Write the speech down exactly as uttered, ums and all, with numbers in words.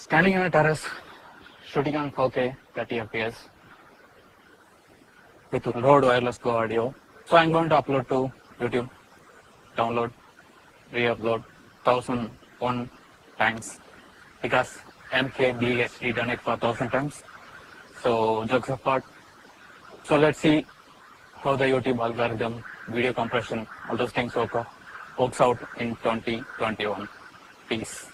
Standing on a terrace, shooting on four K, thirty F P S with Rode Wireless Go audio. So I'm going to upload to YouTube, download, re-upload one thousand one times because M K B H D done it for one thousand times. So jokes apart. So let's see how the YouTube algorithm, video compression, all those things work, works out in twenty twenty-one. Peace.